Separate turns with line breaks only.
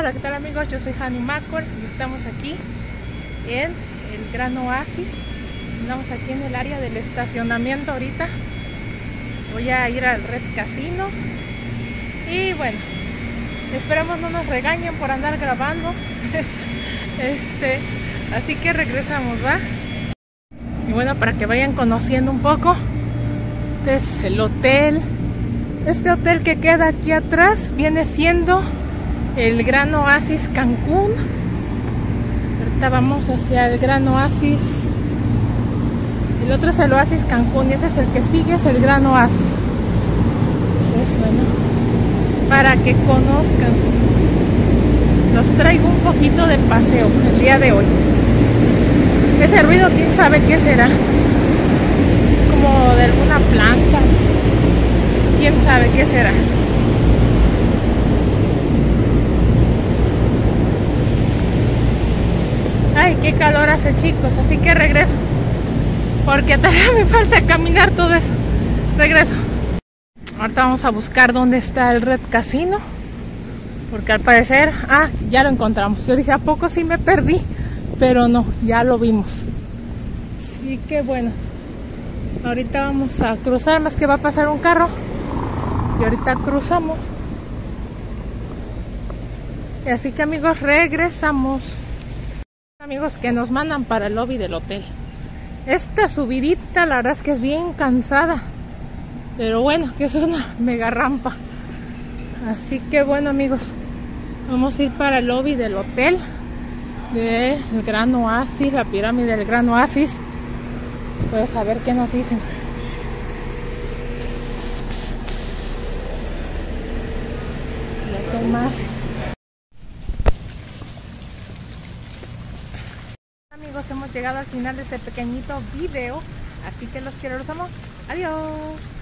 Hola, ¿qué tal amigos? Yo soy Hani Macor y estamos aquí en el Gran Oasis. Andamos aquí en el área del estacionamiento ahorita. Voy a ir al Red Casino y bueno, esperamos no nos regañen por andar grabando. Así que regresamos, ¿va? Y bueno, para que vayan conociendo un poco, es el hotel. Este hotel que queda aquí atrás viene siendo el Gran Oasis Cancún. Ahorita vamos hacia el Gran Oasis. El otro es el Oasis Cancún y este es el que sigue, es el Gran Oasis. Entonces, bueno, para que conozcan, los traigo un poquito de paseo el día de hoy. Ese ruido, quién sabe qué será. Es como de alguna planta. Quién sabe qué será. Ay, qué calor hace, chicos, así que regreso, porque todavía me falta caminar todo eso. Regreso. Ahorita vamos a buscar dónde está el Red Casino, porque al parecer, ya lo encontramos. Yo dije, ¿a poco sí me perdí? Pero no, ya lo vimos. Así que bueno, ahorita vamos a cruzar, más que va a pasar un carro y ahorita cruzamos. Y así que amigos, regresamos. Amigos, que nos mandan para el lobby del hotel. Esta subidita la verdad es que es bien cansada, pero bueno, que es una mega rampa. Así que bueno amigos, vamos a ir para el lobby del hotel del Gran Oasis, la pirámide del Gran Oasis. Pues a ver qué nos dicen. Y aquí hay más. Amigos, hemos llegado al final de este pequeñito video, así que los quiero, los amo. Adiós.